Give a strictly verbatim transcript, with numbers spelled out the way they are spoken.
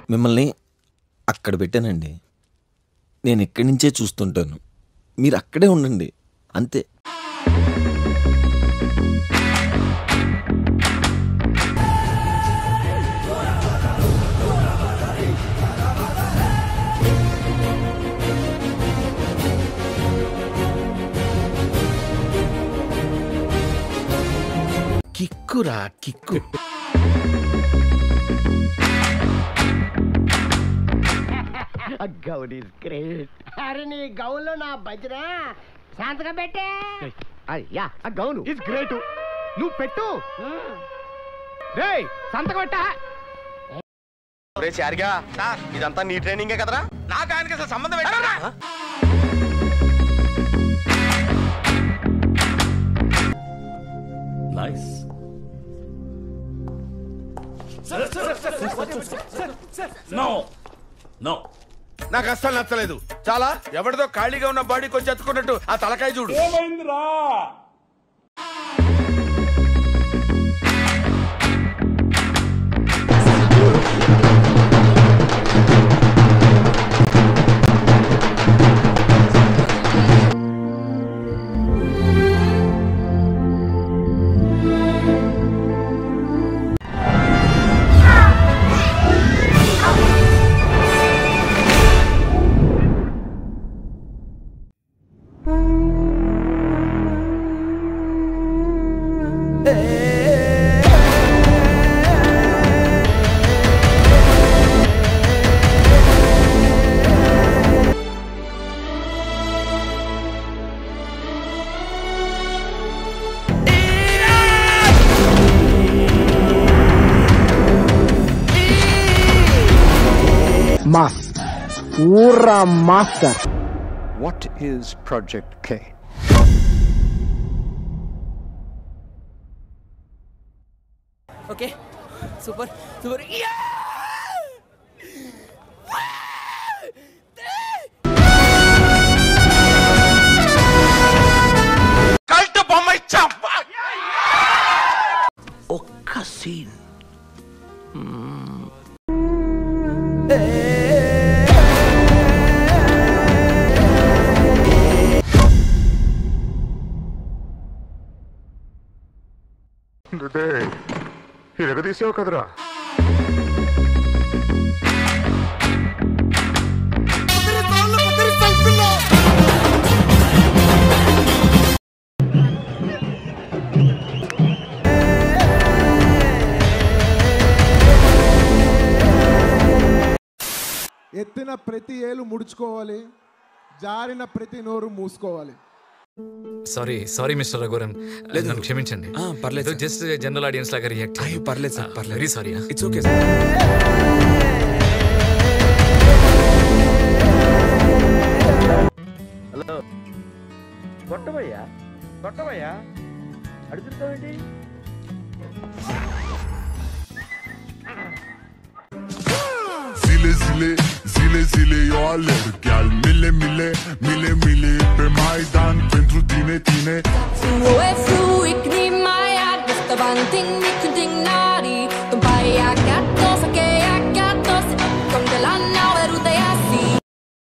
మిమ్మల్ని అక్కడ పెట్టానండి. నేను ఇక్కడి నుంచే చూస్తుంటాను. మీరు అక్కడే ఉండండి అంతే. కిక్కురా కిక్కు. Gown is great. అరే నీ గౌన్ లో నా బజ్రా శాంతగా పెట్టే. అయ్యా ఆ గౌన్ ఇస్ గ్రేట్. నువ్వు పెట్టు. రేయ్ సంతకం పెట్టా. ఒరే చారిగా ఇదంతా నీ ట్రైనింగే కదరా? నాకు ఆయనకి అసలు సంబంధం ఏంటరా? నైస్. నో నో నాకు అస్సలు నచ్చలేదు. చాలా ఎవరిదో ఖాళీగా ఉన్న బాడీ కొంచెం ఎత్తుకున్నట్టు ఆ తలకాయ చూడు. ఏమైందిరా? Mass. Pura master. What is Project K? Okay, super, super. Yeah! Cult బొమ్మ ఇచ్చా. ఒక్క సీన్. ఇరగదీసావు కదరా. ఎత్తిన ప్రతి ఏలు ముడుచుకోవాలి, జారిన ప్రతి నోరు మూసుకోవాలి. సారీ సారీ మిస్టర్ రఘువరన్, నన్ను క్షమించండి. పర్లేదు, జస్ట్ జనరల్ ఆడియన్స్ లాగా రియాక్ట్. అయ్యో పర్లేదు సార్, పర్లేదు. Very sorry. It's okay sir. Hello కొట్టవయ్యా కొట్టవయ్యా అడుగుతావేంటి? Zile zile, zile zile eu alerg, iar mile mile, mile mile pe Maidan pentru tine, tine.